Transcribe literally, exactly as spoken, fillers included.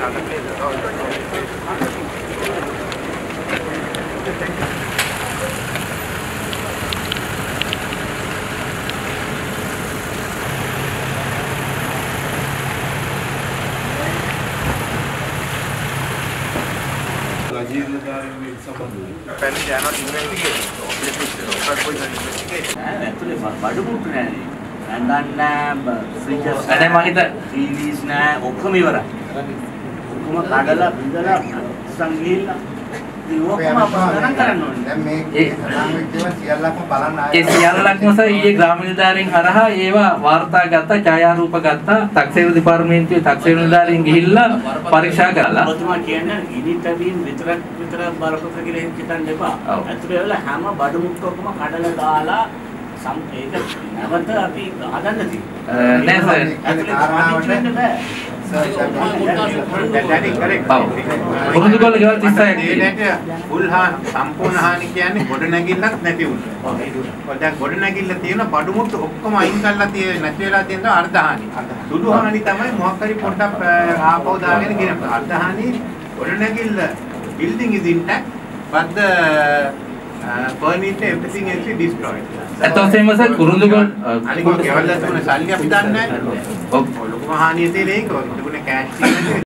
Apparently they are not investigating. So obviously the local police are investigating. Actually, බඩමුට්ටු නෑනේ. නැන්දන්න ෆ්‍රිජස් නෑ මහිත ටීවීස් නෑ ඔක්කොම ඉවරයි. ඔක්කොම කඩලා බිඳලා සංගීලා ඒ සියල්ලක්ම සර් ඊයේ ග්‍රාම නිලධාරීන් හරහා ඒවා වාර්තා ගත්තා ඡායාරූප ගත්තා තාක්ෂේරු දෙපාර්තමේන්තුවේ තාක්ෂේරු නිලධාරීන් ගිහිල්ලා පරීක්ෂා කරලා ඔබතුමා කියන්නේ ඉනිටවින් විතරක් විතරක් බලපොත කියලා හිතන්න එපා. අතුරු වෙලා හැම බඩමුට්ටු ඔක්කොම කඩලා දාලා සම් ඒක නැවත අපි හදන්න තියෙනවා. නෑ සර් අතුරු කාරණාවට that is correct. පුරුදු කළ ගෙවල් තිස්සයක් ෆුල් හා සම්පූර්ණ හානි කියන්නේ ගොඩ නැගිල්ලක් නැති වුණා. ඔය දැන් ගොඩ නැගිල්ල තියෙන බඩමුට්ටු ඔක්කොම අයින් කරලා තියෙන නැති වෙලා තියෙන අර්ධ හානි. සුදු හානි තමයි මොකක් හරි පොඩ්ඩක් ආපහු දාගෙන ගෙන අර්ධ හානි ගොඩ නැගිල්ල building is intact but the uh, furniture everything else is destroyed. එතකොටම සර් කුරුඳු ගොඩ අනික ගෙවල් තුන සල්ලි අපි දන්නේ නැහැ. ඔව් ලොකුම හානිය තියෙන ඒක. තිබුණේ කෑෂ් තියෙන